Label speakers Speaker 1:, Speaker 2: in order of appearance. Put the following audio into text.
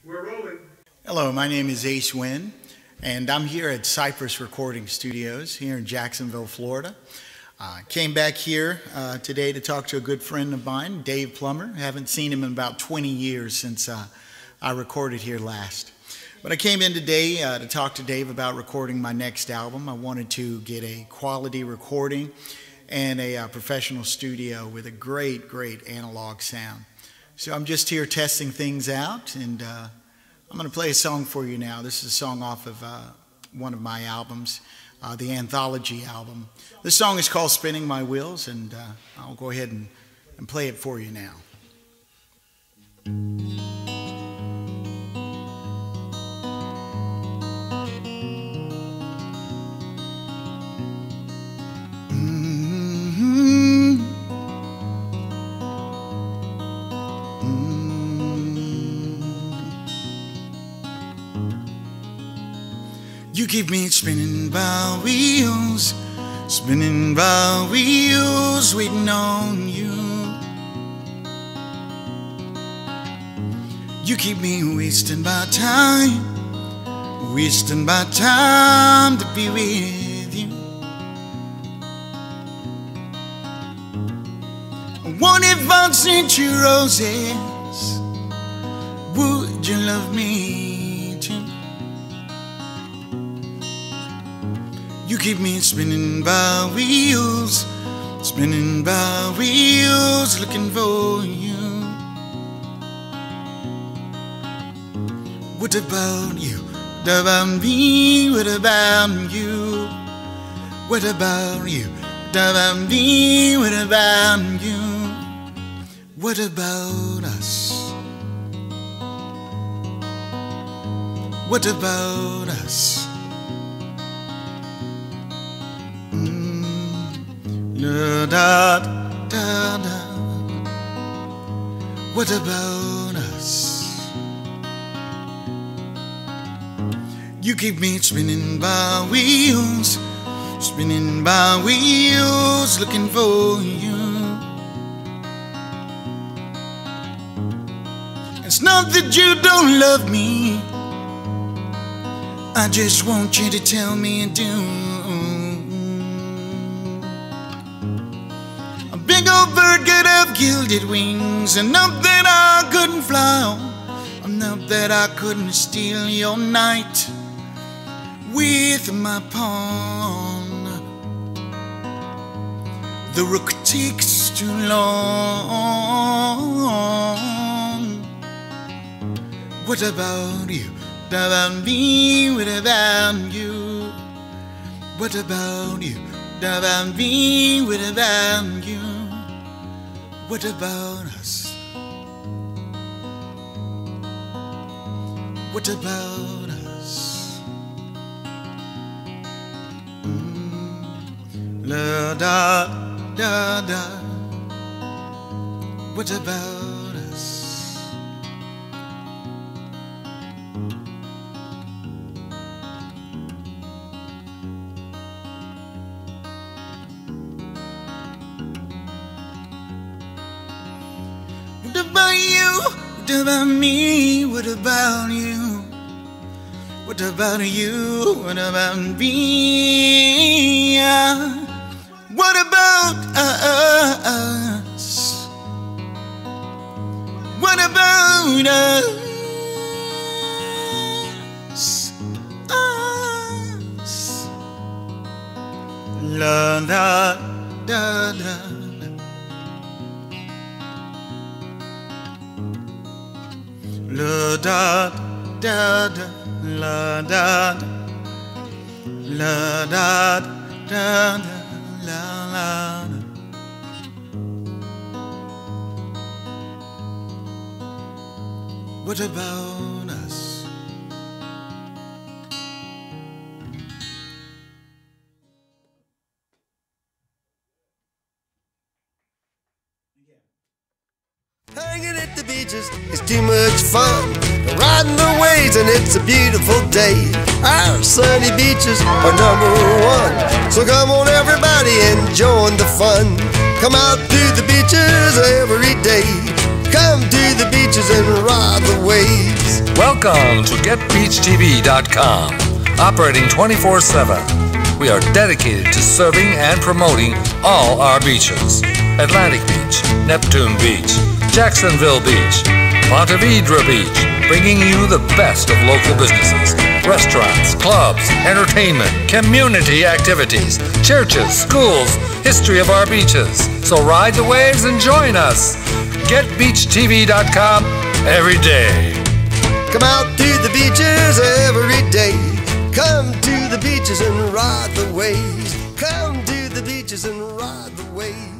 Speaker 1: We're rolling.
Speaker 2: Hello, my name is Winn, and I'm here at Cypress Recording Studios here in Jacksonville, Florida. I came back here today to talk to a good friend of mine, Dave Plummer. I haven't seen him in about 20 years since I recorded here last. But I came in today to talk to Dave about recording my next album. I wanted to get a quality recording and a professional studio with a great analog sound. So I'm just here testing things out, and I'm going to play a song for you now. This is a song off of one of my albums, the Anthology album. This song is called Spinning My Wheels, and I'll go ahead and play it for you now. You keep me spinning by wheels, waiting on you. You keep me wasting my time to be with you. What if I sent you roses? Would you love me too? You keep me spinning by wheels, looking for you. What about you? What about me? What about you? What about you? What about me? What about you? What about us? What about us? Da, da, da, da. What about us? You keep me spinning by wheels, looking for you. It's not that you don't love me, I just want you to tell me you do. Big old bird could have gilded wings, enough that I couldn't fly on, enough that I couldn't steal your night with my pawn. The rook takes too long. What about you? What about me? What about you? What about you? What about me? What about you? What about us? What about us? La da da da. What about us? What about you? What about me? What about you? What about you? What about me? What about us? What about us? Us. La da da da. La da da da, la da da, la da da da, la la da. What about us?
Speaker 3: Hanging at the beaches is too much fun. Riding the waves and it's a beautiful day. Our sunny beaches are #1. So come on everybody and join the fun. Come out to the beaches every day. Come to the beaches and ride the waves.
Speaker 1: Welcome to GetBeachTV.com, operating 24/7. We are dedicated to serving and promoting all our beaches. Atlantic Beach, Neptune Beach, Jacksonville Beach, Ponte Vedra Beach, bringing you the best of local businesses, restaurants, clubs, entertainment, community activities, churches, schools, history of our beaches. So ride the waves and join us. GetBeachTV.com every day.
Speaker 3: Come out to the beaches every day. Come to the beaches and ride the waves. Come to the beaches and ride the waves.